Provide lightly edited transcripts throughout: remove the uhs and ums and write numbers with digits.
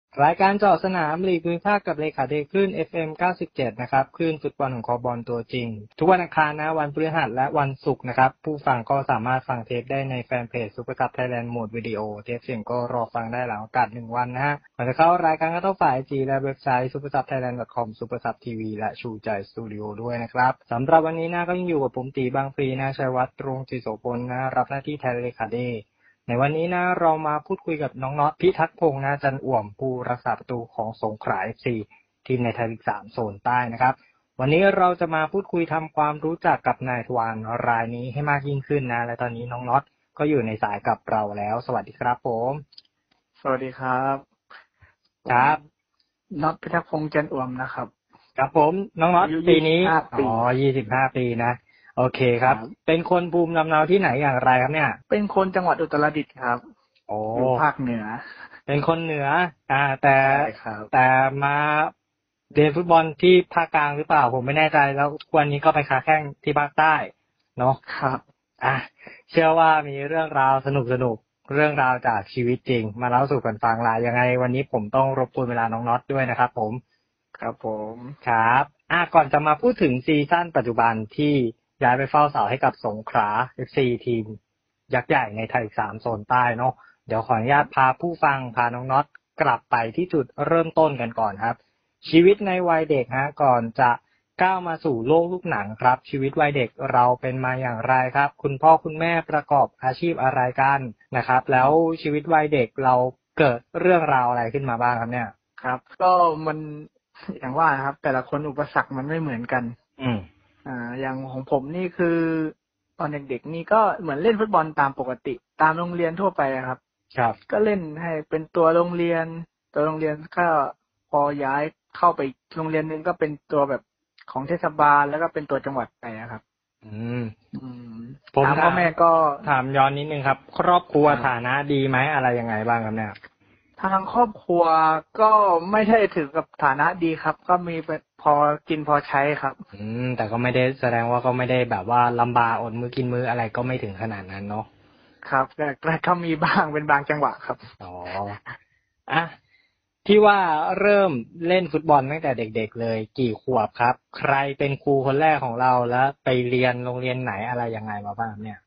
รายการเจาะสนามลีกภูมิภาคกับเลขาเดคลื่น FM 97นะครับคลื่นฟุตบอลของคอบอลตัวจริงทุกวันอังคารนะวันพฤหัสและวันศุกร์นะครับผู้ฟังก็สามารถฟังเทปได้ในแฟนเพจซุปเปอร์คัพไทยแลนด์โหมดวิดีโอเทปเสียงก็รอฟังได้หลังอากาศ1วันนะฮะก่อนจะเข้ารายการก็ต้องฝ่าย IG และเว็บไซต์ supercupthailand.com supercup TV และชูใจสตูดิโอด้วยนะครับสำหรับวันนี้นะก็ยังอยู่กับผมตีบางพลีนะชัยวัฒน์ตรงจิตโสพลนะรับหน้าที่แทนเลขาเดในวันนี้นะเรามาพูดคุยกับน้องน็อตพิทักษ์พงษ์นะจันอ่วมผู้รักษาประตูของสงขลา FC ทีมในไทยลีก3โซนใต้นะครับวันนี้เราจะมาพูดคุยทำความรู้จักกับนายทวารรายนี้ให้มากยิ่งขึ้นนะและตอนนี้น้องน็อตก็อยู่ในสายกับเราแล้วสวัสดีครับผมสวัสดีครับครับน็อตพิทักษ์พงษ์จันอ่วมนะครับครับผมน้องน็อตปีนี้25 ปีนะโอเคครับเป็นคนภูมิลำเนาที่ไหนอย่างไรครับเนี่ยเป็นคนจังหวัดอุตรดิตถ์ครับอยู่ภาคเหนือเป็นคนเหนือแต่มาเรียนฟุตบอลที่ภาคกลางหรือเปล่าผมไม่แน่ใจแล้ววันนี้ก็ไปค้าแข้งที่ภาคใต้เนาะครับเชื่อว่ามีเรื่องราวสนุกเรื่องราวจากชีวิตจริงมาเล่าสู่กันฟังล่ะยังไงวันนี้ผมต้องรบกวนเวลาน้องน็อตด้วยนะครับผมครับผมครับก่อนจะมาพูดถึงซีซั่นปัจจุบันที่ย้ายไปเฝ้าเสาให้กับสงขลา FC ทีมยักษ์ใหญ่ในไทย3โซนใต้เนาะเดี๋ยวขออนุญาตพาผู้ฟังพาน้องน็อตกลับไปที่จุดเริ่มต้นกันก่อนครับชีวิตในวัยเด็กก่อนจะก้าวมาสู่โลกลูกหนังครับชีวิตวัยเด็กเราเป็นมาอย่างไรครับคุณพ่อคุณแม่ประกอบอาชีพอะไรกันนะครับแล้วชีวิตวัยเด็กเราเกิดเรื่องราวอะไรขึ้นมาบ้างครับเนี่ยครับก็มันอย่างว่านะครับแต่ละคนอุปสรรคมันไม่เหมือนกันอย่างของผมนี่คือตอนเด็กๆนี่ก็เหมือนเล่นฟุตบอลตามปกติตามโรงเรียนทั่วไปครับก็เล่นให้เป็นตัวโรงเรียนก็พอย้ายเข้าไปโรงเรียนนึงก็เป็นตัวแบบของเทศบาลแล้วก็เป็นตัวจังหวัดไปครับผมพ่อแม่ก็ถามย้อนนิดนึงครับครอบครัวฐานะดีไหมอะไรยังไงบ้างครับเนี่ยทางครอบครัวก็ไม่ใช่ถึงกับฐานะดีครับก็มีพอกินพอใช้ครับแต่ก็ไม่ได้แสดงว่าก็ไม่ได้แบบว่าลำบากอดมื้อกินมื้ออะไรก็ไม่ถึงขนาดนั้นเนาะครับแต่ก็มีบ้างเป็นบางจังหวะครับที่ว่าเริ่มเล่นฟุตบอลตั้งแต่เด็กๆเลยกี่ขวบครับใครเป็นครูคนแรกของเราแล้วไปเรียนโรงเรียนไหนอะไรยังไงมาบ้างเนี่ย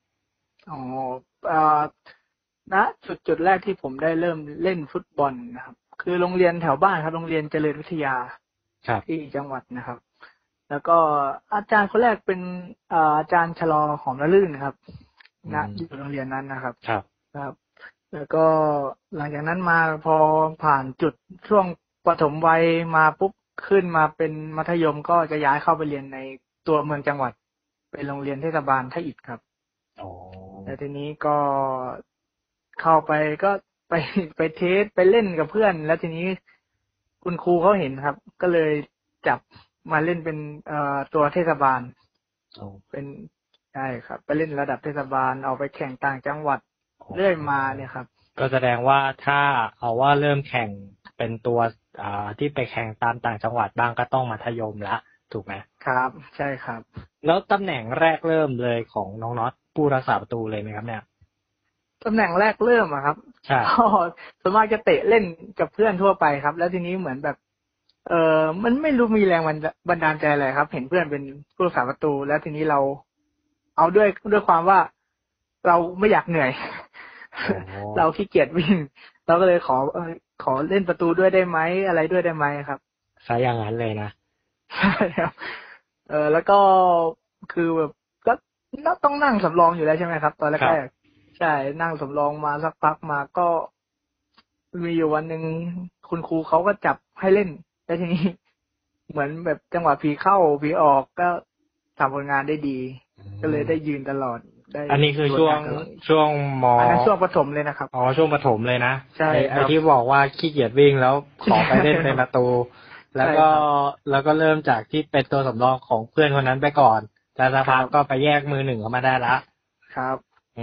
ณจุดแรกที่ผมได้เริ่มเล่นฟุตบอลนะครับคือโรงเรียนแถวบ้านครับโรงเรียนเจริญวิทยาที่จังหวัดนะครับแล้วก็อาจารย์คนแรกเป็นอาจารย์ชลอหอมละลื่นครับอยู่โรงเรียนนั้นนะครับครับแล้วก็หลังจากนั้นมาพอผ่านจุดช่วงประถมวัยมาปุ๊บขึ้นมาเป็นมัธยมก็จะย้ายเข้าไปเรียนในตัวเมืองจังหวัดเป็นโรงเรียนเทศบาลท่าอิฐครับแล้วทีนี้ก็เข้าไปก็ไปเทสไปเล่นกับเพื่อนแล้วทีนี้คุณครูเขาเห็นครับก็เลยจับมาเล่นเป็นตัวเทศบาลเป็นใช่ครับไปเล่นระดับเทศบาลเอาไปแข่งต่างจังหวัดเรื่อยมาเนี่ยครับก็แสดงว่าถ้าเอาว่าเริ่มแข่งเป็นตัวที่ไปแข่งตามต่างจังหวัดบ้างก็ต้องมัธยมละถูกไหมครับใช่ครับแล้วตำแหน่งแรกเริ่มเลยของน้องน็อตผู้รักษาประตูเลยไหมครับเนี่ยตำแหน่งแรกเริ่มครับก็ส่วนมากจะเตะเล่นกับเพื่อนทั่วไปครับแล้วทีนี้เหมือนแบบมันไม่รู้มีแรงบันดาลใจอะไรครับเห็นเพื่อนเป็นผู้รักษาประตูแล้วทีนี้เราเอาด้วยความว่าเราไม่อยากเหนื่อยเราขี้เกียจวิ่งเราก็เลยขอเล่นประตูด้วยได้ไหมอะไรด้วยได้ไหมครับซะอย่างนั้นเลยนะใช่ครับแล้วก็คือแบบก็ต้องนั่งสำรองอยู่แล้วใช่ไหมครับตอนแรกใช่นั่งสำรองมาสักพักมาก็มีอยู่วันหนึ่งคุณครูเขาก็จับให้เล่นแล้วทีนี้เหมือนแบบจังหวะผีเข้าผีออกก็ทำผลงานได้ดีก็เลยได้ยืนตลอดอันนี้คือช่วงม. ช่วงประถมเลยนะครับช่วงประถมเลยนะใช่ไอ้ที่บอกว่าขี้เกียจวิ่งแล้วขอไปเล่นเป็นประตูแล้วก็เริ่มจากที่เป็นตัวสำรองของเพื่อนคนนั้นไปก่อนแต่สักพักก็ไปแยกมือหนึ่งเข้ามาได้ละครับ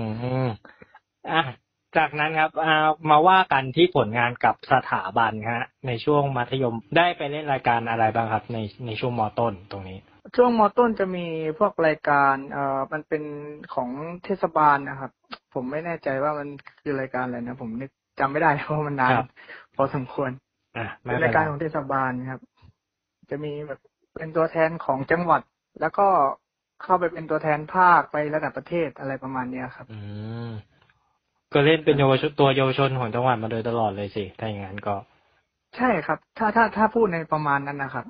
จากนั้นครับมาว่ากันที่ผลงานกับสถาบันฮะในช่วงมัธยมได้ไปเล่นรายการอะไรบ้างครับในช่วงม.ต้นตรงนี้ช่วงม.ต้นจะมีพวกรายการมันเป็นของเทศบาลนะครับผมไม่แน่ใจว่ามันคือรายการอะไรนะผมนึกจำไม่ได้เพราะมันนานพอสมควรเป็นรายการของเทศบาลครับจะมีแบบเป็นตัวแทนของจังหวัดแล้วก็เข้าไปเป็นตัวแทนภาคไประดับประเทศอะไรประมาณนี้ครับก็เล่นเป็นเยาวชนตัวเยาวชนของจังหวัดมาโดยตลอดเลยสิถ้าอย่างนั้นก็ใช่ครับถ้าพูดในประมาณนั้นนะครับ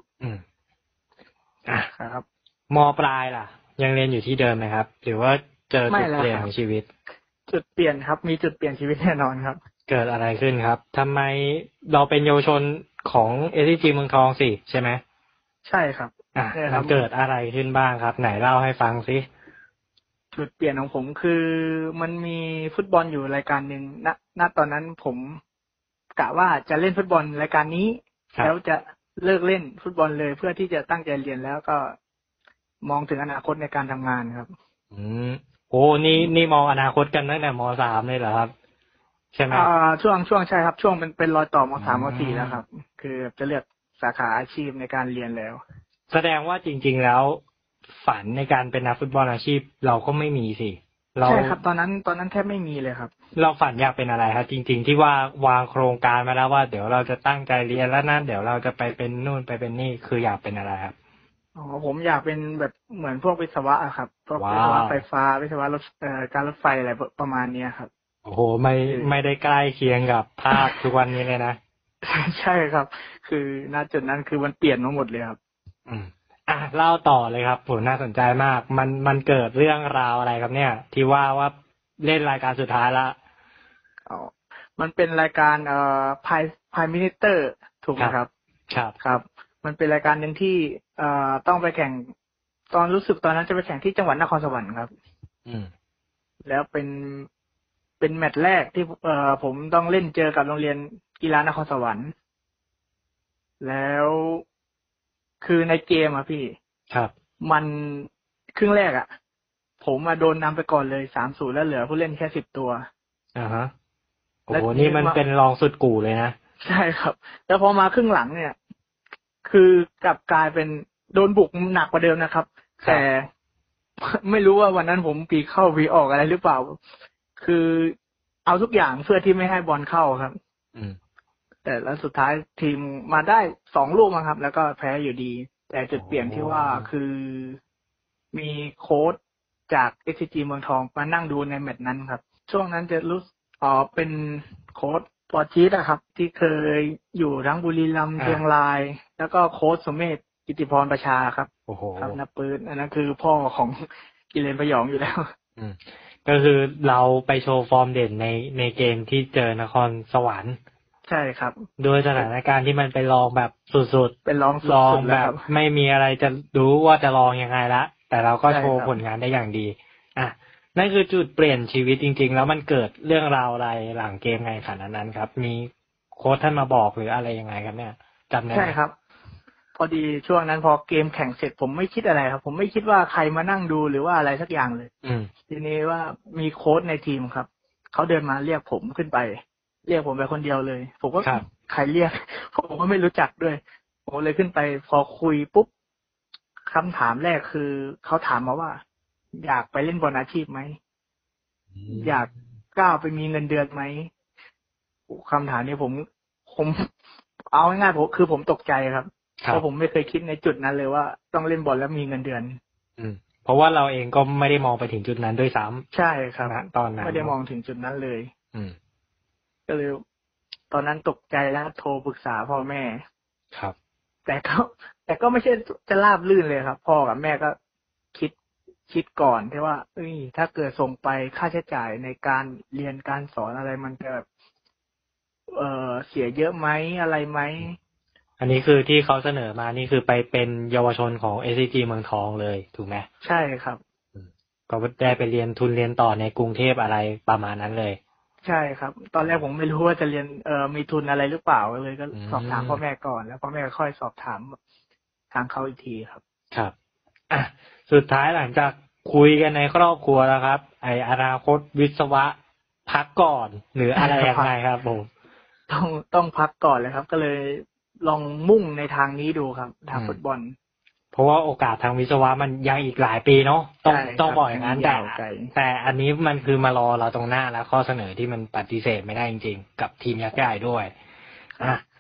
ครับม.ปลายล่ะยังเรียนอยู่ที่เดิมไหมครับหรือว่าเจอจุดเปลี่ยนของชีวิตจุดเปลี่ยนครับมีจุดเปลี่ยนชีวิตแน่นอนครับเกิดอะไรขึ้นครับทำไมเราเป็นเยาวชนของ SCG เมืองทองสิใช่ไหมใช่ครับมันเกิดอะไรขึ้นบ้างครับไหนเล่าให้ฟังสิจุดเปลี่ยนของผมคือมันมีฟุตบอลอยู่รายการหนึ่งณตอนนั้นผมกะว่าจะเล่นฟุตบอลรายการนี้แล้วจะเลิกเล่นฟุตบอลเลยเพื่อที่จะตั้งใจเรียนแล้วก็มองถึงอนาคตในการทำงานครับโอ้นี่มองอนาคตกันตั้งแต่ม.3 เลยเหรอครับใช่ไหมช่วงใช่ครับช่วงเป็นรอยต่อม.3 ม.4 แล้วครับคือจะเลือกสาขาอาชีพในการเรียนแล้วแสดงว่าจริงๆแล้วฝันในการเป็นนักฟุตบอลอาชีพเราก็ไม่มีสิใช่ครับตอนนั้นแทบไม่มีเลยครับเราฝันอยากเป็นอะไรครับจริงๆที่ว่าวางโครงการมาแล้วว่าเดี๋ยวเราจะตั้งใจเรียนแล้วนะเดี๋ยวเราจะไปเป็นนู่นไปเป็นนี่คืออยากเป็นอะไรครับผมอยากเป็นแบบเหมือนพวกวิศวะครับพวกวิศวะไฟฟ้าวิศวะรถการรถไฟอะไรประมาณนี้ครับโอ้โหไม่ได้ใกล้เคียงกับภาพทุกวันนี้เลยนะใช่ครับคือณจุดนั้นคือมันเปลี่ยนมาหมดเลยครับเล่าต่อเลยครับผมน่าสนใจมากมันเกิดเรื่องราวอะไรครับเนี่ยที่ว่าเล่นรายการสุดท้ายละมันเป็นรายการพายมินิเตอร์ถูกไหมครับครับมันเป็นรายการหนึ่งที่ต้องไปแข่งรู้สึกตอนนั้นจะไปแข่งที่จังหวัดนครสวรรค์ครับแล้วเป็นแมตช์แรกที่ผมต้องเล่นเจอกับโรงเรียนกีฬานครสวรรค์แล้วคือในเกมพี่ครับมันครึ่งแรกผมมาโดนนำไปก่อนเลย 3-0 แล้วเหลือผู้เล่นแค่10 ตัวฮะโอ้โหนี่มันเป็นรองสุดกู่เลยนะใช่ครับแล้วพอมาครึ่งหลังเนี่ยคือกลับกลายเป็นโดนบุกหนักกว่าเดิมนะครับแต่ไม่รู้ว่าวันนั้นผมปีเข้าปีออกอะไรหรือเปล่าคือเอาทุกอย่างเพื่อที่ไม่ให้บอลเข้าครับแต่แล้วสุดท้ายทีมมาได้2 ลูกมั้งครับแล้วก็แพ้อยู่ดีแต่จุดเปลี่ยนที่ว่าคือมีโค้ชจาก SCG เมืองทองมานั่งดูในแมตช์นั้นครับช่วงนั้นจะรู้เป็นโค้ชปอชีสครับที่เคยอยู่ทั้งบุรีรัมย์เชียงรายแล้วก็โค้ชสมเมธกิติพรประชาครับครับนักปืนอันนั้นคือพ่อของกิเลนพยองอยู่แล้วก็คือเราไปโชว์ฟอร์มเด่นในเกมที่เจอนครสวรรค์ใช่ครับโดยสถานการณ์ที่มันไปลองแบบสุดๆเป็นลองแบบไม่มีอะไรจะรู้ว่าจะลองยังไงละแต่เราก็โชว์ผลงานได้อย่างดีนั่นคือจุดเปลี่ยนชีวิตจริงๆแล้วมันเกิดเรื่องราวอะไรหลังเกมไงขนาดนั้นครับมีโค้ชท่านมาบอกหรืออะไรยังไงครับเนี่ยจำได้ใช่ครับพอดีช่วงนั้นพอเกมแข่งเสร็จผมไม่คิดอะไรครับผมไม่คิดว่าใครมานั่งดูหรือว่าอะไรสักอย่างเลยทีนี้ว่ามีโค้ชในทีมครับเขาเดินมาเรียกผมขึ้นไปเรียกผมไปคนเดียวเลยผมก็ใครเรียกผมก็ไม่รู้จักด้วยผมเลยขึ้นไปพอคุยปุ๊บคำถามแรกคือเขาถามมาว่าอยากไปเล่นบอลอาชีพไหมอยากก้าวไปมีเงินเดือนไหมคำถามนี้ผมเอาง่ายๆผมตกใจครับเพราะผมไม่เคยคิดในจุดนั้นเลยว่าต้องเล่นบอลแล้วมีเงินเดือนเพราะว่าเราเองก็ไม่ได้มองไปถึงจุดนั้นด้วยซ้ำใช่ครับตอนนั้นไม่ได้มองถึงจุดนั้นเลยก็เลยตอนนั้นตกใจแล้วโทรปรึกษาพ่อแม่ครับแต่ก็ไม่ใช่จะราบลื่นเลยครับพ่อกับแม่ก็คิดก่อนที่ว่าถ้าเกิดส่งไปค่าใช้จ่ายในการเรียนการสอนอะไรมันจะเสียเยอะไหมอะไรไหมอันนี้คือที่เขาเสนอมานี่คือไปเป็นเยาวชนของ SCG เมืองทองเลยถูกไหมใช่ครับก็ได้ไปเรียนทุนเรียนต่อในกรุงเทพอะไรประมาณนั้นเลยใช่ครับตอนแรกผมไม่รู้ว่าจะเรียนมีทุนอะไรหรือเปล่าเลยก็สอบถามพ่อแม่ก่อนแล้วพ่อแม่ค่อยสอบถามทางเขาอีกทีครับครับสุดท้ายหลังจากคุยกันในครอบครัวแล้วครับอนาคตวิศวะพักก่อนหรืออะไรยังไงครับผมต้องพักก่อนเลยครับก็เลยลองมุ่งในทางนี้ดูครับทางฟุตบอลเพราะว่าโอกาสทางวิศวะมันยังอีกหลายปีเนาะต้องบอกอย่างนั้นแต่อันนี้มันคือมารอเราตรงหน้าแล้วข้อเสนอที่มันปฏิเสธไม่ได้จริงๆกับทีมยักษ์ใหญ่ด้วย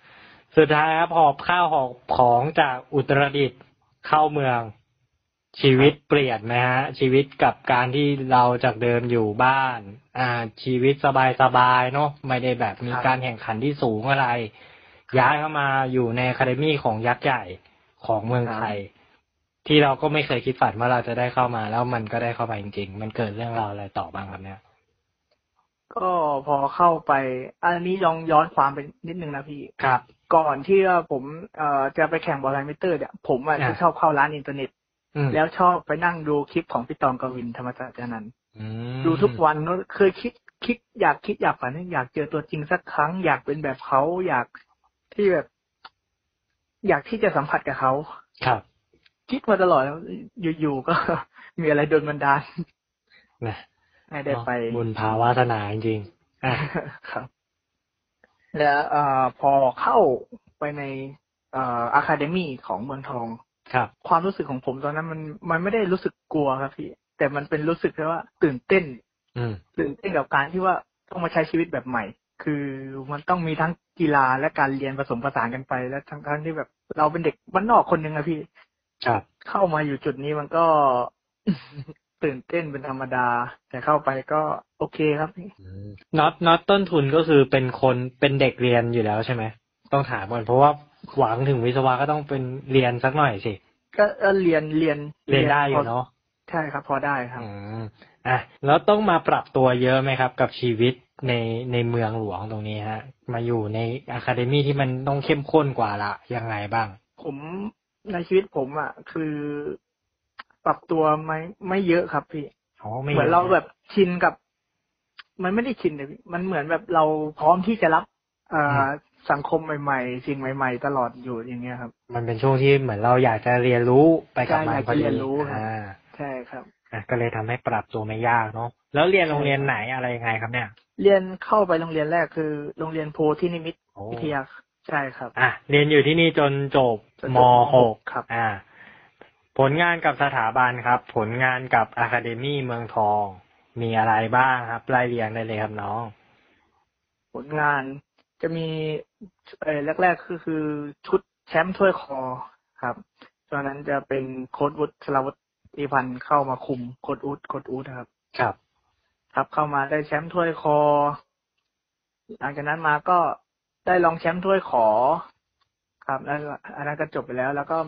สุดท้ายครับหอบข้าวหอบของจากอุตรดิตถ์เข้าเมืองชีวิตเปลี่ยนไหมฮะชีวิตกับการที่เราจากเดิมอยู่บ้านชีวิตสบายๆเนาะไม่ได้แบบมีการแข่งขันที่สูงอะไรย้ายเข้ามาอยู่ในอะคาเดมี่ของยักษ์ใหญ่ของเมืองไทยที่เราก็ไม่เคยคิดฝันว่าเราจะได้เข้ามาแล้วมันก็ได้เข้ามาจริงๆมันเกิดเรื่องราวอะไรต่อบ้างครับเนี่ยก็พอเข้าไปอันนี้ลองย้อนความไปนิดนึงนะพี่ครับก่อนที่ผมจะไปแข่งบอลไลมิเตอร์เนี่ยผมจะชอบเข้าร้านอินเทอร์เน็ตแล้วชอบไปนั่งดูคลิปของพี่ตองกวินธรรมศาสตร์นันท์ดูทุกวันเคยคิดอยากฝันอยากเจอตัวจริงสักครั้งอยากเป็นแบบเขาอยากที่แบบอยากที่จะสัมผัสกับเขาครับคิดมาตลอดแล้วอยู่ๆก็มีอะไรโดนบันดาลนะให้ได้ไปบุญภาวาสนาจริงครับแล้วพอเข้าไปในอะคาเดมี่ของเมืองทองครับความรู้สึกของผมตอนนั้นมันไม่ได้รู้สึกกลัวครับพี่แต่มันเป็นรู้สึกแค่ว่าตื่นเต้นกับการที่ว่าต้องมาใช้ชีวิตแบบใหม่คือมันต้องมีทั้งกีฬาและการเรียนผสมผสานกันไปและทั้งที่แบบเราเป็นเด็กบ้านนอกคนนึงอะพี่ครับเข้ามาอยู่จุดนี้มันก็ตื่นเต้นเป็นธรรมดาแต่เข้าไปก็โอเคครับพี่น็อตต้นทุนก็คือเป็นเด็กเรียนอยู่แล้วใช่ไหมต้องถามก่อนเพราะว่าหวังถึงวิศวะก็ต้องเป็นเรียนสักหน่อยสิก็เรียนได้อยู่เนาะใช่ครับพอได้ครับแล้วต้องมาปรับตัวเยอะไหมครับกับชีวิตในเมืองหลวงตรงนี้ฮะมาอยู่ในอะคาเดมี่ที่มันต้องเข้มข้นกว่าละยังไงบ้างผมในชีวิตผมคือปรับตัวไม่เยอะครับพี่เหมือนเราแบบชินกับมันไม่ได้ชินเลยมันเหมือนแบบเราพร้อมที่จะรับสังคมใหม่ๆสิ่งใหม่ๆตลอดอยู่อย่างเงี้ยครับมันเป็นช่วงที่เหมือนเราอยากจะเรียนรู้ไปกับมันพอดีใช่ครับก็เลยทำให้ปรับตัวไม่ยากเนาะแล้วเรียนโรงเรียนไหนอะไรยังไงครับเนี่ยเรียนเข้าไปโรงเรียนแรกคือโรงเรียนโพธินิมิตวิทยาใช่ครับเรียนอยู่ที่นี่จนจบม.6 ครับผลงานกับสถาบันครับผลงานกับอะคาเดมี่เมืองทองมีอะไรบ้างครับไล่เรียงได้เลยครับน้องผลงานจะมีแรกๆคือชุดแชมป์ถ้วยคอครับตอนนั้นจะเป็นโค้ชวุฒิชลวุฒิตีพันธ์เข้ามาคุมโค้ชอู๊ดครับครับเข้ามาได้แชมป์ถ้วยคอหลังจากนั้นมาก็ได้รองแชมป์ถ้วยขอครับแล้วอันนั้นก็จบไปแล้วก็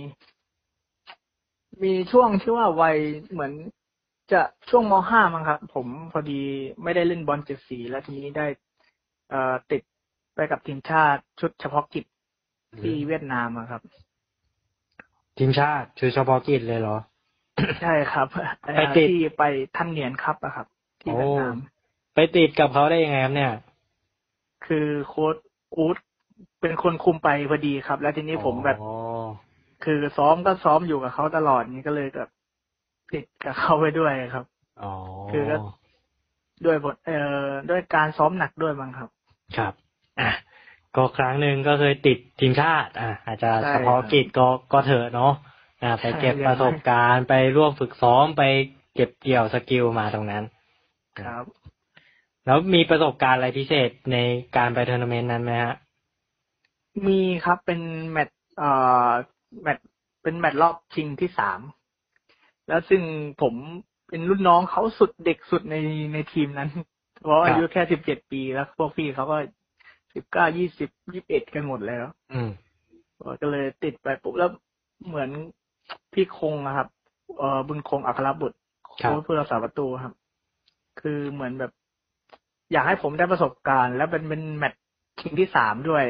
มีช่วงที่ว่าวัยเหมือนจะช่วงม.5 มั้งครับผมพอดีไม่ได้เล่นบอล7 สีแล้วทีนี้ได้ติดไปกับทีมชาติชุดเฉพาะกิจที่เวียดนามครับทีมชาติชุดเฉพาะกิจเลยเหรอใช่ครับที่ไปท่านเหนียนครับครับที่เวียดนามไปติดกับเขาได้ยังไงครับเนี่ยคือโค้ชอู๊ดเป็นคนคุมไปพอดีครับแล้วทีนี้ผมแบบคือซ้อมอยู่กับเขาตลอดนี้ก็เลยแบบติดกับเขาไปด้วยครับคือก็ด้วยด้วยการซ้อมหนักด้วยมั้งครับครับก็ครั้งหนึ่งก็เคยติดทีมชาติอาจจะเฉพาะกิจก็เถอะเนาะไปเก็บประสบการณ์ไปร่วมฝึกซ้อมไปเก็บเกี่ยวสกิลมาตรงนั้นครับแล้วมีประสบการณ์อะไรพิเศษในการไปทัวร์นาเมนต์นั้นไหมฮะมีครับเป็นแมตช์เป็นแมตช์รอบชิงที่3แล้วซึ่งผมเป็นรุ่นน้องเขาสุดเด็กสุดในทีมนั้นเพราะอายุแค่17 ปีแล้วพวกพี่เขาก็19 20 21กันหมดแล้วก็เลยติดไปปุ๊บแล้วเหมือนพี่คงครับบุญคงอัครบุตรโค้ชผู้รักษาประตูครับคือเหมือนแบบอยากให้ผมได้ประสบการณ์แล้วเป็นแมตช์ชิงที่3ด้วย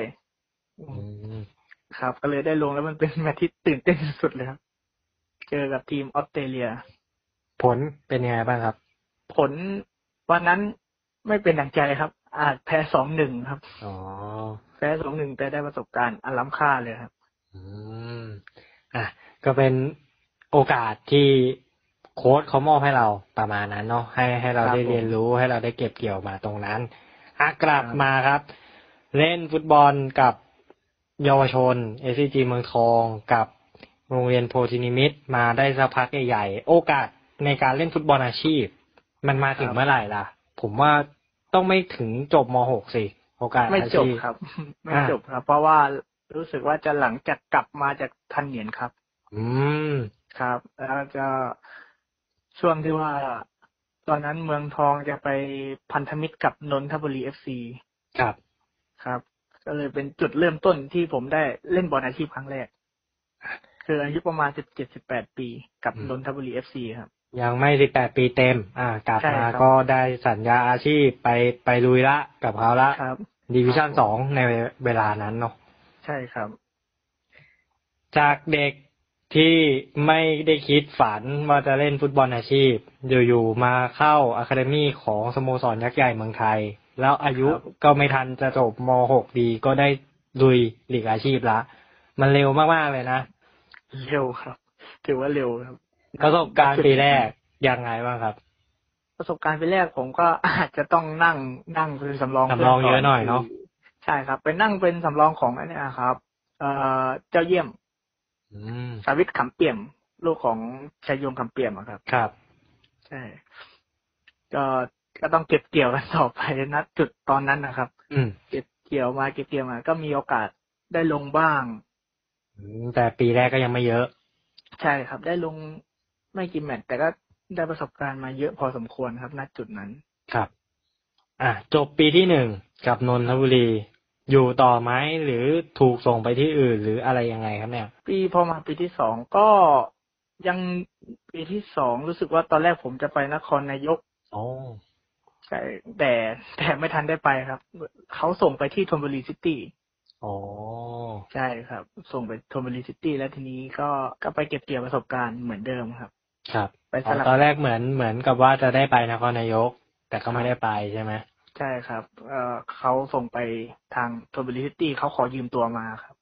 ครับก็เลยได้ลงแล้วมันเป็นแมตช์ที่ตื่นเต้นสุดเลยครับเจอกับทีมออสเตรเลียผลเป็นยังไงบ้างครับผลวันนั้นไม่เป็นดั่งใจครับแพ้ 2-1 ครับแพ้ 2-1 แต่ได้ประสบการณ์อันล้ำค่าเลยครับก็เป็นโอกาสที่โค้ชเขามอบให้เราประมาณนั้นเนาะให้เราได้เรียนรู้ให้เราได้เก็บเกี่ยวมาตรงนั้นกลับมาครับเล่นฟุตบอลกับเยาวชน SCG เมืองทองกับโรงเรียนโพธินิมิตมาได้สักพักใหญ่ๆโอกาสในการเล่นฟุตบอลอาชีพมันมาถึงเมื่อไหร่ล่ะผมว่าต้องไม่ถึงจบม.6 สิโอกาสไม่อาจบชีพครับ ไม่จบครับ เพราะว่ารู้สึกว่าจะหลังจากกลับมาจากทันเหนียนครับอืมครับ แล้วจะช่วงที่ว่าตอนนั้นเมืองทองจะไปพันธมิตรกับนนทบุรีFC ครับครับ ก็เลยเป็นจุดเริ่มต้นที่ผมได้เล่นบอลอาชีพครั้งแรก คืออายุประมาณ17-18 ปีกับนนทบุรีFCครับยังไม่18 ปีเต็มกลับใช่มาครับก็ได้สัญญาอาชีพไปลุยละกับเขาละครับดิวิชั่นครับผม 2ในเวลานั้นเนาะใช่ครับจากเด็กที่ไม่ได้คิดฝันว่าจะเล่นฟุตบอลอาชีพอยู่ๆมาเข้าอะคาเดมี่ของสโมสรยักษ์ใหญ่เมืองไทยแล้วอายุครับก็ไม่ทันจะจบม.6 ดีก็ได้ลุยลีกอาชีพละมันเร็วมากๆเลยนะเร็วครับ ถือว่าเร็วครับประสบการณ์ปีแรกยังไงบ้างครับประสบการณ์ปีแรกผมก็อาจจะต้องนั่งเป็นสำรองสำรองเยอะหน่อยเนาะใช่ครับไปนั่งเป็นสำรองของอันนี้ครับเจ้าเยี่ยมสาวิตขำเปี่ยมลูกของชัยยงขำเปี่ยมครับครับใช่ก็ต้องเก็บเกี่ยวกันต่อไปณจุดตอนนั้นนะครับเก็บเกี่ยวมาก็มีโอกาสได้ลงบ้างแต่ปีแรกก็ยังไม่เยอะใช่ครับได้ลงไม่กี่แมตช์แต่ก็ได้ประสบการณ์มาเยอะพอสมควรครับณจุดนั้นครับจบปีที่1กับนนทบุรีอยู่ต่อไหมหรือถูกส่งไปที่อื่นหรืออะไรยังไงครับเนี่ยพอมาปีที่2ก็ยังปีที่2รู้สึกว่าตอนแรกผมจะไปนครนายกใช่แต่ไม่ทันได้ไปครับเขาส่งไปที่ธนบุรีซิตี้ใช่ครับส่งไปธนบุรีซิตี้แล้วทีนี้ก็ไปเก็บเกี่ยวประสบการณ์เหมือนเดิมครับครับไปตอนแรกเหมือนกับว่าจะได้ไปนครนายกแต่ก็ไม่ได้ไปใช่ไหมใช่ครับเขาส่งไปทางธนบุรีซิตี้เขาขอยืมตัวมาครับ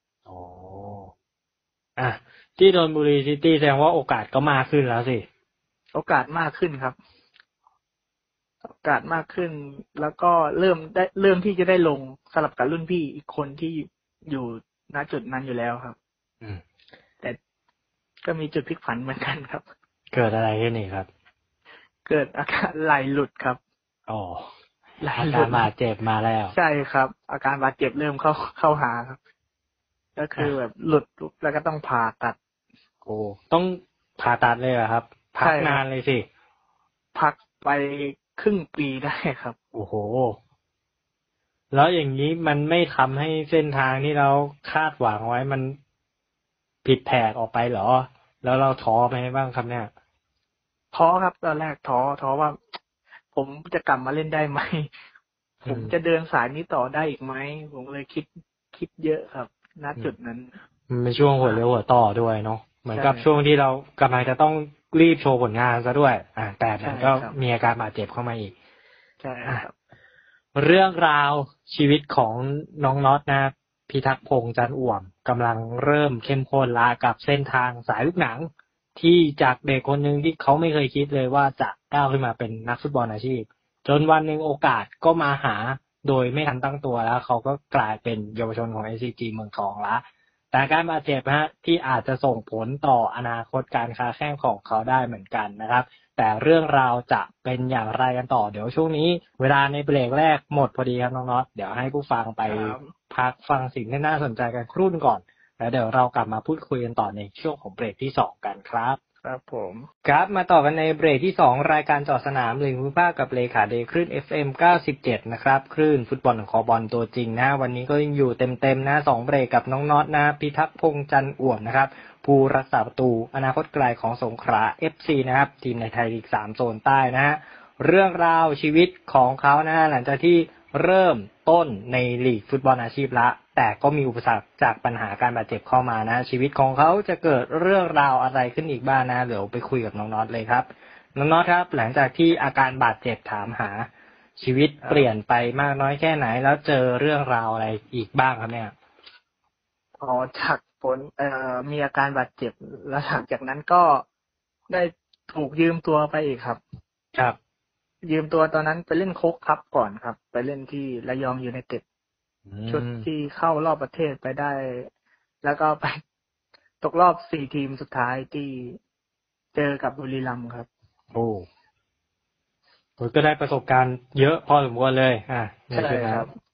ที่ธนบุรีซิตี้แสดงว่าโอกาสก็มากขึ้นแล้วสิโอกาสมากขึ้นครับโอกาสมากขึ้นแล้วก็เริ่มที่จะได้ลงสลับกับรุ่นพี่อีกคนที่อยู่ณจุดนั้นอยู่แล้วครับแต่ก็มีจุดพลิกผันเหมือนกันครับเกิดอะไรขึ้นนี่ครับเกิดอาการไหลหลุดครับอาการบาดเจ็บมาแล้วใช่ครับอาการบาดเจ็บเริ่มเข้าหาครับก็คือแบบหลุดแล้วก็ต้องผ่าตัดต้องผ่าตัดเลยเหรอครับพักนานเลยสิพักไปครึ่งปีได้ครับโอ้โหแล้วอย่างนี้มันไม่ทำให้เส้นทางที่เราคาดหวังไว้มันผิดแผกออกไปเหรอแล้วเราท้อไหมบ้างครับเนี่ยท้อครับตอนแรกท้อว่าผมจะกลับมาเล่นได้ไหมผมจะเดินสายนี้ต่อได้อีกไหมผมเลยคิดเยอะครับณจุดนั้นมันเป็นช่วงหัวเลี้ยวหัวต่อด้วยเนาะเหมือนกับช่วงที่เรากำลังจะต้องรีบโชว์ผลงานซะด้วยแต่มันก็มีอาการบาดเจ็บเข้ามาอีกใช่ครับเรื่องราวชีวิตของน้องน็อตนะพิทักษ์พงษ์จันทร์อ่วมกำลังเริ่มเข้มข้นละกับเส้นทางสายลูกหนังที่จากเด็กคนหนึ่งที่เขาไม่เคยคิดเลยว่าจะก้าวขึ้นมาเป็นนักฟุตบอลอาชีพจนวันหนึ่งโอกาสก็มาหาโดยไม่ทันตั้งตัวแล้วเขาก็กลายเป็นเยาวชนของ SCG เมืองทองละแต่การบาดเจ็บที่อาจจะส่งผลต่ออนาคตการค้าแข่งของเขาได้เหมือนกันนะครับแต่เรื่องราวจะเป็นอย่างไรกันต่อเดี๋ยวช่วงนี้เวลาในเบรกแรกหมดพอดีครับน้องน็อตเดี๋ยวให้ผู้ฟังไปพักฟังสิ่งที่น่าสนใจกันครู่นึงก่อนแล้วเดี๋ยวเรากลับมาพูดคุยกันต่อในช่วงของเบรกที่2กันครับครับผมครับมาต่อกันในเบรกที่2รายการเจาะสนามลีกภูมิภาคกับเลขาเดย์คลื่น FM 97นะครับคลื่นฟุตบอลของคอบอลตัวจริงนะวันนี้ก็ยังอยู่เต็มๆนะ2เบรกกับน้องน็อตนะพิทักษ์พงษ์จันทร์อ่วมนะครับผู้รักษาประตูอนาคตไกลของสงขลา FC นะครับทีมในไทยลีก3โซนใต้นะฮะเรื่องราวชีวิตของเขานะหลังจากที่เริ่มต้นในลีกฟุตบอลอาชีพละแต่ก็มีอุปสรรคจากปัญหาการบาดเจ็บเข้ามานะชีวิตของเขาจะเกิดเรื่องราวอะไรขึ้นอีกบ้างนะเดี๋ยวไปคุยกับน้องน็อตเลยครับน้องน็อตครับหลังจากที่อาการบาดเจ็บถามหาชีวิตเปลี่ยนไปมากน้อยแค่ไหนแล้วเจอเรื่องราวอะไรอีกบ้างครับเนี่ยจากผลมีอาการบาดเจ็บแล้วหลังจากนั้นก็ได้ถูกยืมตัวไปอีกครับครับยืมตัวตอนนั้นไปเล่นโค้กคัพก่อนครับไปเล่นที่ระยองยูไนเต็ดชุดที่เข้ารอบประเทศไปได้แล้วก็ไปตกรอบ4ทีมสุดท้ายที่เจอกับบุรีรัมย์ครับก็ได้ประสบการณ์เยอะพอสมควรเลยใช่ครับ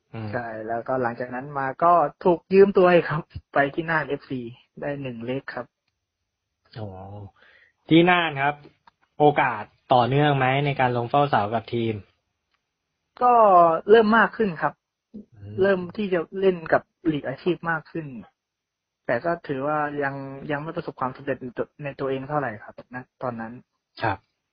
ใช่แล้วก็หลังจากนั้นมาก็ถูกยืมตัวครับ ไปที่น่าน FC ได้1 เล็กครับอ๋อที่น่านครับโอกาสต่อเนื่องไหมในการลงเฝ้าเสากับทีมก็เริ่มมากขึ้นครับเริ่มที่จะเล่นกับลีกอาชีพมากขึ้นแต่ก็ถือว่ายังไม่ประสบความสำเร็จในตัวเองเท่าไหร่ครับนะตอนนั้นครับ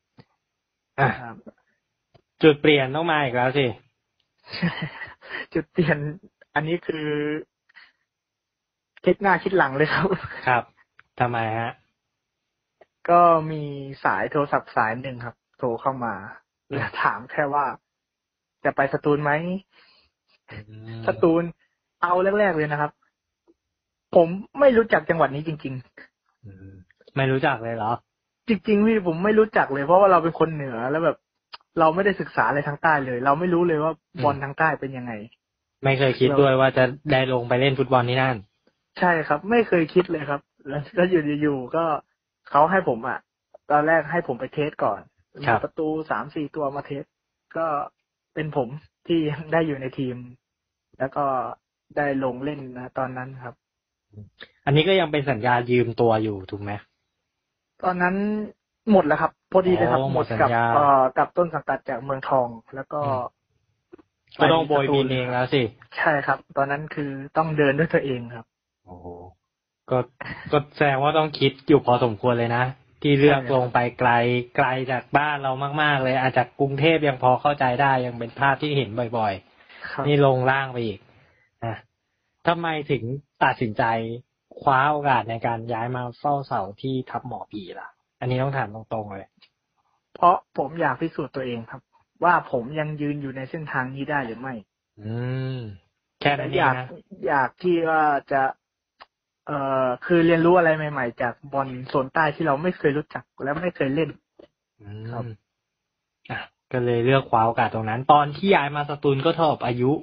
จุดเปลี่ยนต้องมาอีกแล้วสิจุดเปลี่ยนอันนี้คือคิดหน้าคิดหลังเลยครับครับทำไมฮะก็มีสายโทรศัพท์สายหนึ่งครับโทรเข้ามาแล้วถามแค่ว่าจะไปสตูลไหมสตูลเอาแรกๆเลยนะครับผมไม่รู้จักจังหวัดนี้จริงๆไม่รู้จักเลยเหรอจริงๆพี่ผมไม่รู้จักเลยเพราะว่าเราเป็นคนเหนือแล้วแบบเราไม่ได้ศึกษาอะไรทางใต้เลยเราไม่รู้เลยว่าบอลทางใต้เป็นยังไงไม่เคยคิดด้วยว่าจะได้ลงไปเล่นฟุตบอลที่นั่นใช่ครับไม่เคยคิดเลยครับแล้วอยู่ๆก็เขาให้ผมตอนแรกให้ผมไปเทสก่อนมีประตู 3-4 ตัวมาเทสก็เป็นผมที่ได้อยู่ในทีมแล้วก็ได้ลงเล่นนะตอนนั้นครับอันนี้ก็ยังเป็นสัญญายืมตัวอยู่ถูกไหมตอนนั้นหมดแล้วครับพอดีเลยครับหมดกับต้นสังกัดจากเมืองทองแล้วก็ต้องโบยบินเองแล้วสิใช่ครับตอนนั้นคือต้องเดินด้วยตัวเองครับโอ้โหก็แสดงว่าต้องคิดอยู่พอสมควรเลยนะที่เลือกลงไปไกลจากบ้านเรามากๆเลยอาจจะกรุงเทพยังพอเข้าใจได้ยังเป็นภาพที่เห็นบ่อยๆนี่ลงล่างไปอีกทำไมถึงตัดสินใจคว้าโอกาสในการย้ายมาเฝ้าเสาที่ทับหมอปีล่ะอันนี้ต้องถามตรงๆเลยเพราะผมอยากพิสูจน์ตัวเองครับว่าผมยังยืนอยู่ในเส้นทางนี้ได้หรือไม่แค่นั้นเองนะอยากที่ว่าจะคือเรียนรู้อะไรใหม่ๆจากบอลโซนใต้ที่เราไม่เคยรู้จักและไม่เคยเล่นครับก็เลยเลือกคว้าโอกาสตรงนั้นตอนที่ย้ายมาสตูลก็เท่ากับอายุ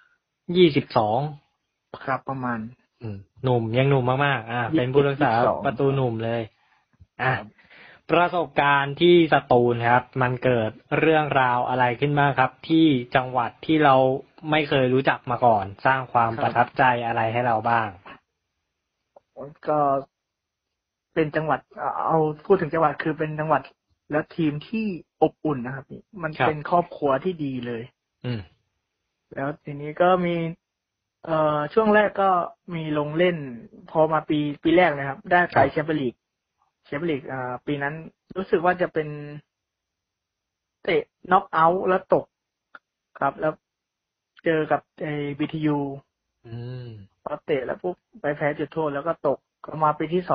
22 ครับประมาณหนุ่มยังหนุ่มมากๆเป็นผู้รักษาประตูหนุ่มเลยประสบการณ์ที่สตูลครับมันเกิดเรื่องราวอะไรขึ้นบ้างครับที่จังหวัดที่เราไม่เคยรู้จักมาก่อนสร้างความประทับใจอะไรให้เราบ้างก็เป็นจังหวัดเอาพูดถึงจังหวัดคือเป็นจังหวัดและทีมที่อบอุ่นนะครับมันเป็นครอบครัวที่ดีเลยแล้วทีนี้ก็มีช่วงแรกก็มีลงเล่นพอมาปีแรกนะครับได้ไปแชมเปี้ยนลีกปีนั้นรู้สึกว่าจะเป็นเตะน็อกเอาท์แล้วตกครับแล้วเจอกับBTU พอเตะแล้วปุ๊บไปแพ้จุดโทษแล้วก็ตกก็มาปีที่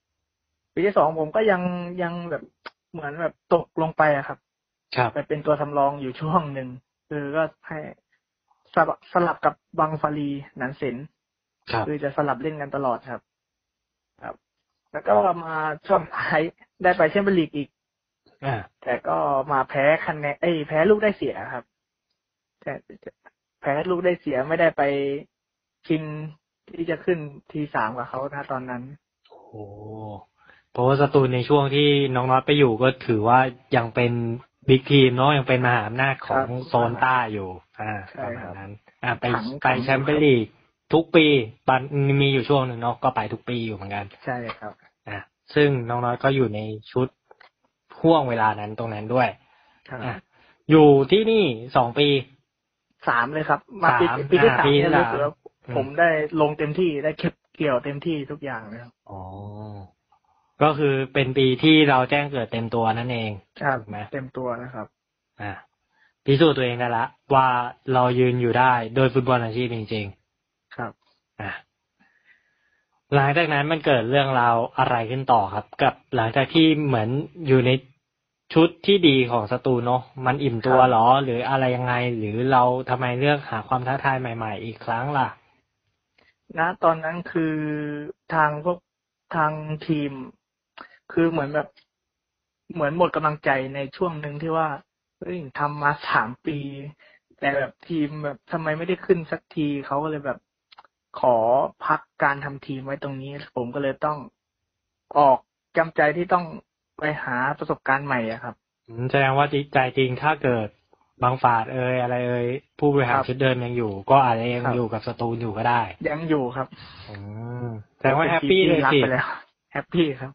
2ผมก็ยังแบบเหมือนแบบตกลงไปครับไปเป็นตัวสำรองอยู่ช่วงหนึ่งคือก็ให้สลับกับบังฟารีหนันเซนคือจะสลับเล่นกันตลอดครับแล้วก็มาช่วงท้ายได้ไปแชมเปี้ยนลีกอีกแต่ก็มาแพ้คะแนนแพ้ลูกได้เสียครับแต่แพ้ลูกได้เสียไม่ได้ไปชิงที่จะขึ้นT3กับเขานะตอนนั้นโอ้เพราะว่าสตูลในช่วงที่น้องน็อตไปอยู่ก็ถือว่ายังเป็นบิ๊กทีมเนาะยังเป็นมหาอำนาจของโซนใต้อยู่ประมาณนั้นไปแชมเปี้ยนลีกทุกปีมีอยู่ช่วงหนึ่งเนาะก็ไปทุกปีอยู่เหมือนกันใช่ครับซึ่งน้องน้อยก็อยู่ในชุดห่วงเวลานั้นตรงนั้นด้วยอยู่ที่นี่2 ปี 3เลยครับมาปีที่3เนี่ยรู้สึกว่าผมได้ลงเต็มที่ได้เก็บเกี่ยวเต็มที่ทุกอย่างเลยครับก็คือเป็นปีที่เราแจ้งเกิดเต็มตัวนั่นเองถูกไหมเต็มตัวนะครับพิสูจน์ตัวเองได้ละว่าเรายืนอยู่ได้โดยฟุตบอลอาชีพจริงๆครับหลังจากนั้นมันเกิดเรื่องราวอะไรขึ้นต่อครับกับหลังจากที่เหมือนอยู่ในชุดที่ดีของสตูลเนาะมันอิ่มตัวหรอหรืออะไรยังไงหรือเราทำไมเลือกหาความท้าทายใหม่ๆอีกครั้งล่ะตอนนั้นคือทางทีมคือเหมือนหมดกำลังใจในช่วงหนึ่งที่ว่าทำมา3 ปีแต่แบบทีมแบบทำไมไม่ได้ขึ้นสักทีเขาก็เลยแบบขอพักการทำทีมไว้ตรงนี้ผมก็เลยต้องออกจำใจที่ต้องไปหาประสบการณ์ใหม่ครับแสดงว่าใจจริงถ้าเกิดบางฝาดอะไรผู้บริหารชุดเดิมยังอยู่ ก็อาจจะยังอยู่กับสตูลอยู่ก็ได้ยังอยู่ครับแต่ว่าแฮปปี้เลยสิแฮปปี้ครับ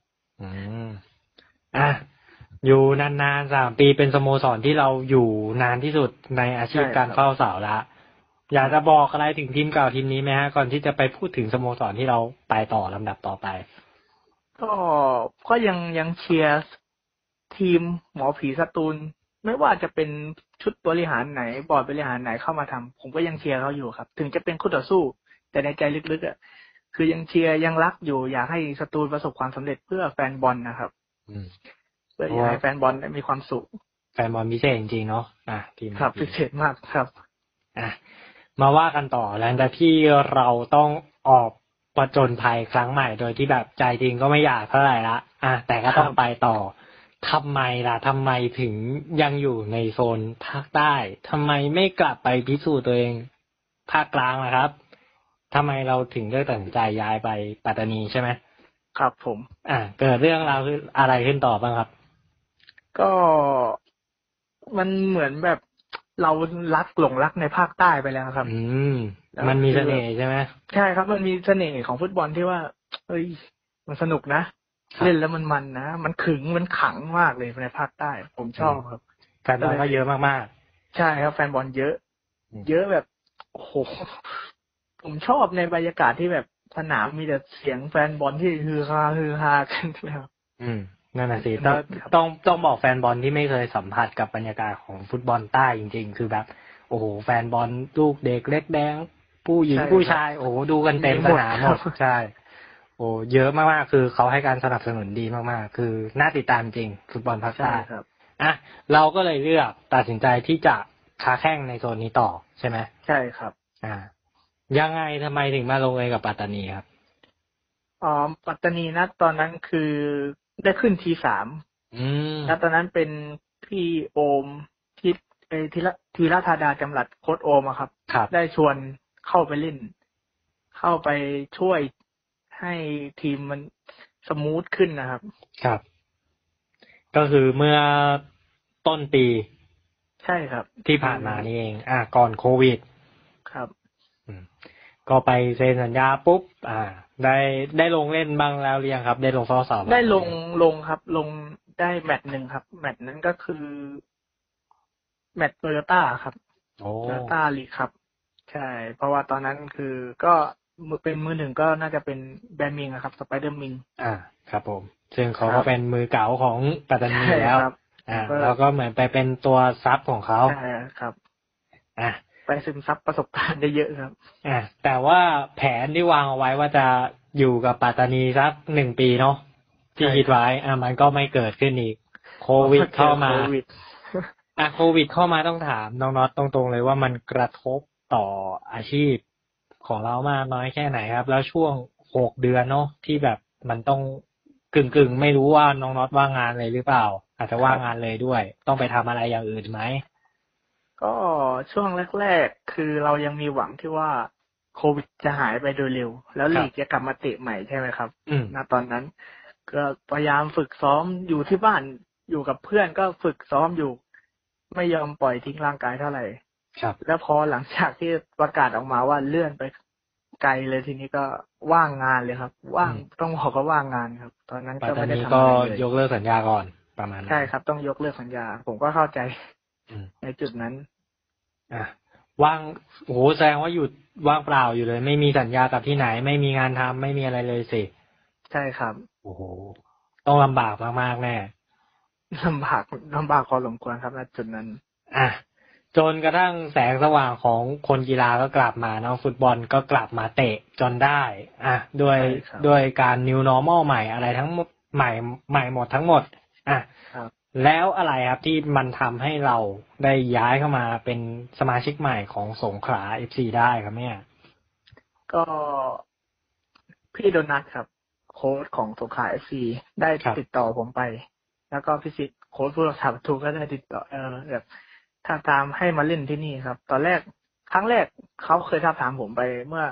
อยู่นานๆ3 ปีเป็นสโมสรที่เราอยู่นานที่สุดในอาชีพการเฝ้าเสาละอยากจะบอกอะไรถึงทีมเก่าทีมนี้ไหมฮะก่อนที่จะไปพูดถึงสโมสรที่เราไปต่อลำดับต่อไปก็ยังเชียร์ทีมหมอผีสตูลไม่ว่าจะเป็นชุดบริหารไหนบอร์ดบริหารไหนเข้ามาทำผมก็ยังเชียร์เขาอยู่ครับถึงจะเป็นคู่ต่อสู้แต่ในใจลึกๆคือยังเชียร์ยังรักอยู่อยากให้สตูลประสบความสำเร็จเพื่อแฟนบอลนะครับเพื่ออยากให้แฟนบอลได้มีความสุขแฟนบอลพิเศษจริงๆเนาะทีมครับพิเศษมากครับมาว่ากันต่อหลังจากที่เราต้องออกผจญภัยครั้งใหม่โดยที่แบบใจจริงก็ไม่อยากเท่าไหร่ละแต่ก็ต้องไปต่อทำไมถึงยังอยู่ในโซนภาคใต้ทำไมไม่กลับไปพิสูจน์ตัวเองภาคกลางล่ะครับทำไมเราถึงเลือกตัดสินใจย้ายไปปัตตานีใช่ไหมครับผมเกิดเรื่องราวคืออะไรขึ้นต่อบ้างครับก็มันเหมือนแบบเราหลงรักในภาคใต้ไปแล้วครับมันมีเสน่ห์ใช่ไหมใช่ครับมันมีเสน่ห์ของฟุตบอลที่ว่ามันสนุกนะเล่นแล้วมันนะมันขึงมันขังมากเลยในภาคใต้ผมชอบครับแฟนบอลก็เยอะมากๆใช่ครับแฟนบอลเยอะแบบโอ้โหผมชอบในบรรยากาศที่แบบสนามมีแต่เสียงแฟนบอลที่ฮือฮากันครับนั่นน่ะสิต้องบอกแฟนบอลที่ไม่เคยสัมผัสกับบรรยากาศของฟุตบอลใต้จริงๆคือแบบโอ้โหแฟนบอลลูกเด็กเล็กแดงผู้หญิงผู้ชายโอ้โหดูกันเต็มสนามหมดใช่โอ้เยอะมากๆคือเขาให้การสนับสนุนดีมากๆคือน่าติดตามจริงฟุตบอลภาคใต้เราก็เลยเลือกตัดสินใจที่จะค้าแข่งในโซนนี้ต่อใช่ไหมใช่ครับยังไงทำไมถึงมาลงเอยกับปัตตานีครับปัตตานีนะตอนนั้นคือได้ขึ้นที3แล้วตอนนั้นเป็นพี่โอมทีละธาดาจำรัดโค้ชโอมครับได้ชวนเข้าไปเล่นเข้าไปช่วยให้ทีมมันสมูทขึ้นนะครับครับก็คือเมื่อต้นปีใช่ครับที่ผ่านมานี่เองก่อนโควิดครับก็ไปเซ็นสัญญาปุ๊บได้ลงเล่นบ้างแล้วหรือยังครับได้ลงซ้อมสอบได้ลงครับลงได้แมตช์1ครับแมตช์นั้นก็คือแมตช์โตโยต้าครับโตโยต้าลีกครับใช่เพราะว่าตอนนั้นคือก็เป็นมือ1ก็น่าจะเป็นแบมิงครับสไปเดอร์มิงครับผมซึ่งเขาก็เป็นมือเก่าของปัตตานีแล้วแล้วก็เหมือนไปเป็นตัวซับของเขาใช่ครับไปซึมซับประสบการณ์ได้เยอะครับแต่ว่าแผนที่วางเอาไว้ว่าจะอยู่กับปัตตานีสัก1 ปีเนาะที่คิดไว้มันก็ไม่เกิดขึ้นอีกโควิดเข้ามาโควิดเข้ามาต้องถามน้องน็อตตรงๆเลยว่ามันกระทบต่ออาชีพของเรามากน้อยแค่ไหนครับแล้วช่วง6 เดือนเนาะที่แบบมันต้องกึ่งไม่รู้ว่าน้องน็อตว่างงานเลยหรือเปล่าอาจจะว่างงานเลยด้วยต้องไปทำอะไรอย่างอื่นไหมก็ช่วงแรกๆคือเรายังมีหวังที่ว่าโควิดจะหายไปโดยเร็วแล้วลีกจะกลับมาเตะใหม่ใช่ไหมครับณตอนนั้นก็พยายามฝึกซ้อมอยู่ที่บ้านอยู่กับเพื่อนก็ฝึกซ้อมอยู่ไม่ยอมปล่อยทิ้งร่างกายเท่าไหร่แล้วพอหลังจากที่ประกาศออกมาว่าเลื่อนไปไกลเลยทีนี้ก็ว่างงานเลยครับว่างต้องบอกว่าว่างงานครับตอนนั้นก็ไม่ได้ทำอะไรเลยยกเลิกสัญญาก่อนประมาณนั้นใช่ครับต้องยกเลิกสัญญาผมก็เข้าใจในจุดนั้นว่างโอ้โหแสดงว่าหยุดว่างเปล่าอยู่เลยไม่มีสัญญากับที่ไหนไม่มีงานทำไม่มีอะไรเลยสิใช่ครับโอ้โหต้องลำบากมากๆแน่ลำบากพอสมควรครับณจุดนั้นจนกระทั่งแสงสว่างของคนกีฬาก็กลับมาเนาะฟุตบอลก็กลับมาเตะจนได้ด้วยการ new normal ใหม่อะไรทั้งใหม่หมดทั้งหมดแล้วอะไรครับที่มันทำให้เราได้ย้ายเข้ามาเป็นสมาชิกใหม่ของสงขลา FC ได้ครับเนี่ยก็พี่โดนัทครับโค้ชของสงขลา FC ได้ติดต่อผมไปแล้วก็พี่สิทธิ์โค้ชผู้รักษาประตูก็ได้ติดต่อแบบถ้าตามให้มาเล่นที่นี่ครับตอนแรกครั้งแรกเขาเคยท้าทามผมไปเมื่อ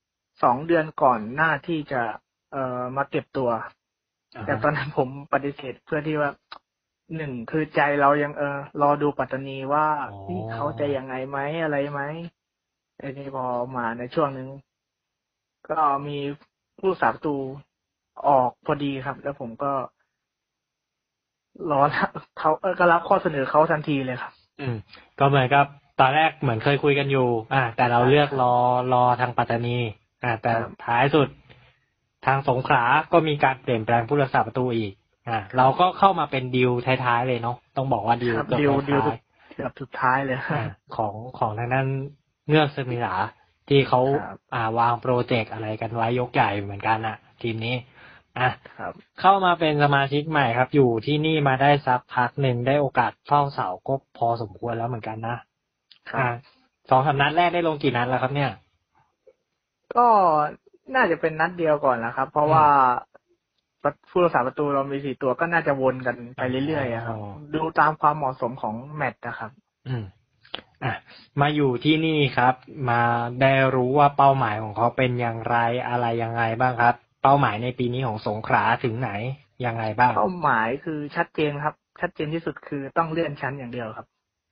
2 เดือนก่อนหน้าที่จะมาเก็บตัวแต่ตอนนั้นผมปฏิเสธเพื่อที่ว่าหนึ่งคือใจเรายังรอดูปัตตานีว่าเขาจะยังไงไหมอะไรไหมไอ้นี่พอมาในช่วงนึงก็มีผู้สาประตูออกพอดีครับ แล้วผมก็รอเขาก็รับข้อเสนอเขาทันทีเลยครับก็เหมือนกับตอนแรกเหมือนเคยคุยกันอยู่แต่เราเลือกรอทางปัตตานีแต่ท้ายสุดทางสงขลาก็มีการเปลี่ยนแปลงผู้รักษาประตูอีกเราก็เข้ามาเป็นดีลท้ายๆเลยเนาะต้องบอกว่าดีลเกือบสุดท้ายเลยของทางนั้นเงือกสมิลาที่เขาวางโปรเจกต์อะไรกันไว้ยกใหญ่เหมือนกันทีมนี้เข้ามาเป็นสมาชิกใหม่ครับอยู่ที่นี่มาได้สักพักหนึ่งได้โอกาสเฝ้าเสาก็พอสมควรแล้วเหมือนกันนะ2-3 นัดแรกได้ลงกี่นัดแล้วครับเนี่ยก็น่าจะเป็นนัดเดียวก่อนนะครับเพราะว่าผู้รักษาประตูเรามี4 ตัวก็น่าจะวนกันไปเรื่อยๆครับดูตามความเหมาะสมของแมตช์นะครับมาอยู่ที่นี่ครับมาได้รู้ว่าเป้าหมายของเขาเป็นอย่างไรอะไรยังไงบ้างครับเป้าหมายในปีนี้ของสงขลาถึงไหนยังไงบ้างเป้าหมายคือชัดเจนครับชัดเจนที่สุดคือต้องเลื่อนชั้นอย่างเดียวครับ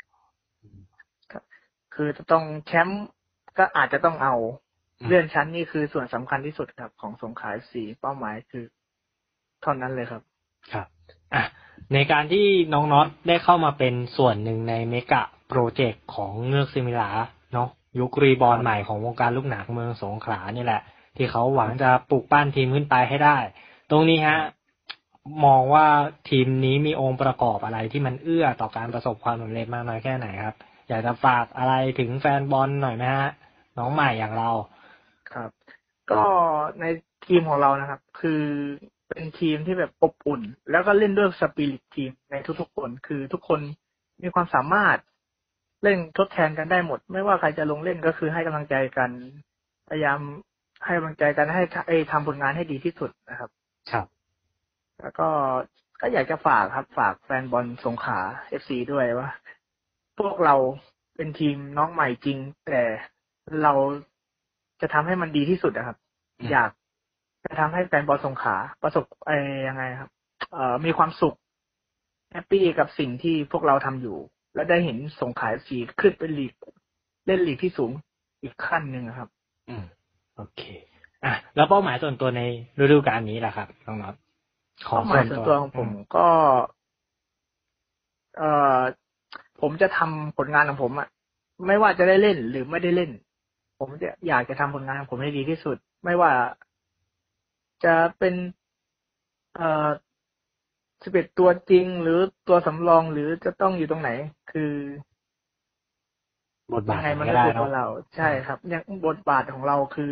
คือจะต้องแชมป์ก็อาจจะต้องเอาเลื่อนชั้นนี่คือส่วนสำคัญที่สุดครับของสงขลาFCเป้าหมายคือเท่านั้นเลยครับครับในการที่น้องน็อตได้เข้ามาเป็นส่วนหนึ่งในเมกะโปรเจกต์ของเงือกซิมิลาเนาะยุครีบอลใหม่ของวงการลูกหนังเมืองสงขลานี่แหละที่เขาหวังจะปลูกปั้นทีมขึ้นไปให้ได้ตรงนี้ฮะมองว่าทีมนี้มีองค์ประกอบอะไรที่มันเอื้อต่อการประสบความสำเร็จมากน้อยแค่ไหนครับอยากจะฝากอะไรถึงแฟนบอลหน่อยไหมฮะน้องใหม่อย่างเราครับก็ในทีมของเรานะครับคือเป็นทีมที่แบบอบอุ่นแล้วก็เล่นด้วยสปิริตทีมในทุกๆคนคือทุกคนมีความสามารถเล่นทดแทนกันได้หมดไม่ว่าใครจะลงเล่นก็คือให้กำลังใจกันพยายามให้กำลังใจกันให้ทำผลงานให้ดีที่สุดนะครับครับแล้วก็อยากจะฝากครับฝากแฟนบอลสงขลา FC ด้วยว่าพวกเราเป็นทีมน้องใหม่จริงแต่เราจะทำให้มันดีที่สุดนะครับอยากจะทำให้แฟนบอลสงขลาประสบยังไงครับมีความสุขแฮปปี้กับสิ่งที่พวกเราทำอยู่และได้เห็นสงขลา FC ขึ้นเป็นลีกเล่นลีกที่สูงอีกขั้นหนึ่งครับโอเคแล้วเป้าหมายส่วนตัวในฤดูกาลนี้ล่ะครับน้องน็อตเป้าหมายส่วนตัวของผมก็ผมจะทำผลงานของผมไม่ว่าจะได้เล่นหรือไม่ได้เล่นผมจะอยากจะทำผลงานของผมให้ดีที่สุดไม่ว่าจะเป็น11 ตัวจริงหรือตัวสำรองหรือจะต้องอยู่ตรงไหนคือบทบาทมันก็ถูกของเราใช่ครับอย่างบทบาทของเราคือ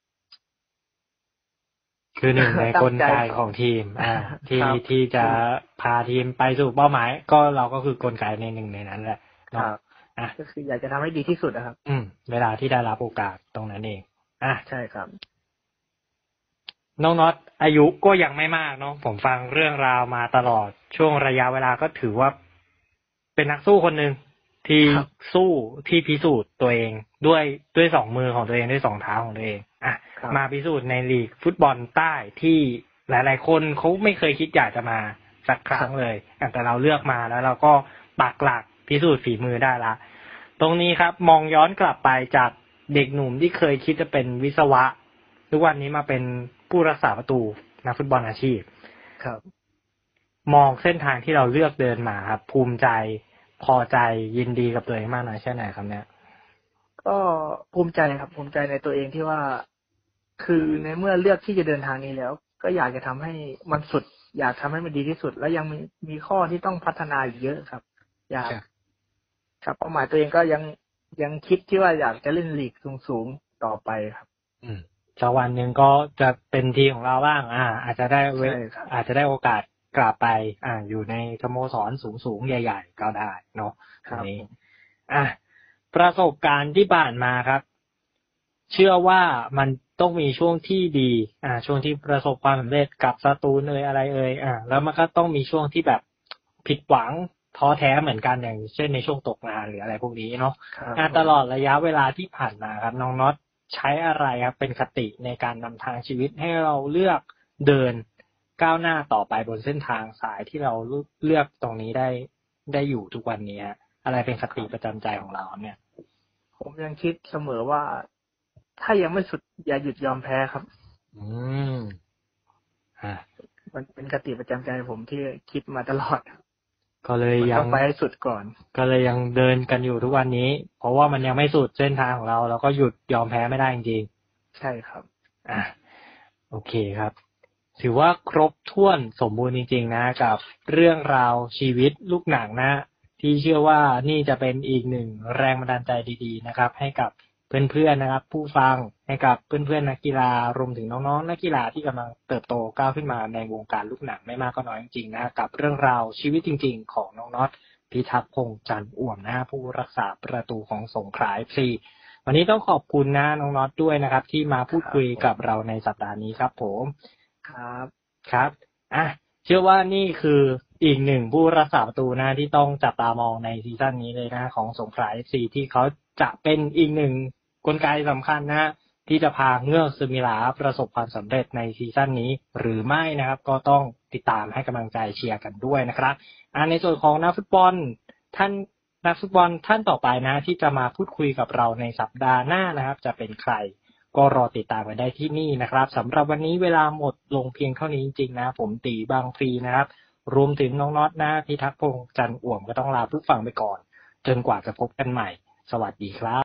หนึ่งในกลไกของทีมที่จะพาทีมไปสู่เป้าหมายก็เราก็คือกลไกในหนึ่งในนั้นแหละครับก็คืออยากจะทำให้ดีที่สุดนะครับเวลาที่ได้รับโอกาสตรงนั้นเองใช่ครับน้องน็อตอายุก็ยังไม่มากเนาะผมฟังเรื่องราวมาตลอดช่วงระยะเวลาก็ถือว่าเป็นนักสู้คนหนึ่งที่สู้ที่พิสูจน์ตัวเองด้วย2 มือของตัวเองด้วย2 เท้าของตัวเองมาพิสูจน์ในลีกฟุตบอลใต้ที่หลายๆคนเขาไม่เคยคิดอยากจะมาสักครั้งเลยแต่เราเลือกมาแล้วเราก็ปักหลักพิสูจน์ฝีมือได้ละตรงนี้ครับมองย้อนกลับไปจากเด็กหนุ่มที่เคยคิดจะเป็นวิศวะทุกวันนี้มาเป็นผู้รักษาประตูนักฟุตบอลอาชีพครับมองเส้นทางที่เราเลือกเดินมาครับภูมิใจพอใจยินดีกับตัวเองมากน้อยแค่ไหนครับเนี่ยก็ภูมิใจครับภูมิใจในตัวเองที่ว่าคือในเมื่อเลือกที่จะเดินทางนี้แล้วก็อยากจะทำให้มันสุดอยากทำให้มันดีที่สุดแล้วยังมีข้อที่ต้องพัฒนาอีกเยอะครับอยากครับเป้าหมายตัวเองก็ยังคิดที่ว่าอยากจะเล่นลีกสูงๆต่อไปครับสักวันหนึ่งก็จะเป็นทีของเราบ้างอาจจะได้โอกาสกลับไปอยู่ในสโมสรสูงๆใหญ่ๆก็ได้เนาะนี้ประสบการณ์ที่ผ่านมาครับเชื่อว่ามันต้องมีช่วงที่ดีช่วงที่ประสบความสำเร็จกับสตูลอะไรแล้วมันก็ต้องมีช่วงที่แบบผิดหวังท้อแท้เหมือนกันอย่างเช่นในช่วงตกงานหรืออะไรพวกนี้เนาะตลอดระยะเวลาที่ผ่านมาครับน้องน็อตใช้อะไรครับเป็นคติในการนำทางชีวิตให้เราเลือกเดินก้าวหน้าต่อไปบนเส้นทางสายที่เราเลือกตรงนี้ได้อยู่ทุกวันนี้อะไรเป็นคติประจำใจของเราเนี่ยผมยังคิดเสมอว่าถ้ายังไม่สุดอย่าหยุดยอมแพ้ครับมันเป็นคติประจำใจผมที่คิดมาตลอดก็เลยยังไปให้สุดก่อนก็เลยยังเดินกันอยู่ทุกวันนี้เพราะว่ามันยังไม่สุดเส้นทางของเราเราก็หยุดยอมแพ้ไม่ได้จริงๆใช่ครับโอเคครับถือว่าครบถ้วนสมบูรณ์จริงๆนะกับเรื่องราวชีวิตลูกหนังนะที่เชื่อว่านี่จะเป็นอีกหนึ่งแรงบันดาลใจดีๆนะครับให้กับเพื่อนๆนะครับผู้ฟังให้กับเพื่อนๆนักกีฬารวมถึงน้องๆนักกีฬาที่กำลังเติบโตก้าวขึ้นมาในวงการลูกหนังไม่มากก็น้อยจริงๆนะกับเรื่องราวชีวิตจริงๆของน้องน็อตพิทักษ์พงษ์จันทร์อ่วมนะผู้รักษาประตูของสงขลา FC วันนี้ต้องขอบคุณนะน้องน็อตด้วยนะครับที่มาพูดคุยกับเราในสัปดาห์นี้ครับผมครับเชื่อว่านี่คืออีกหนึ่งผู้รักษาประตูนะที่ต้องจับตามองในซีซั่นนี้เลยนะของสงขลา FC ที่เขาจะเป็นอีกหนึ่งกลไกสำคัญนะที่จะพาเงือกซึมิลาประสบความสำเร็จในซีซั่นนี้หรือไม่นะครับก็ต้องติดตามให้กำลังใจเชียร์กันด้วยนะครับในส่วนของนักฟุตบอลท่านต่อไปนะที่จะมาพูดคุยกับเราในสัปดาห์หน้านะครับจะเป็นใครก็รอติดตามกันได้ที่นี่นะครับสำหรับวันนี้เวลาหมดลงเพียงเท่านี้จริงๆนะผมตีบางฟรีนะครับรวมถึงน้องน็อตนะพิทักษ์พงษ์จันทร์อ่วมก็ต้องลาผู้ฟังไปก่อนจนกว่าจะพบกันใหม่สวัสดีครับ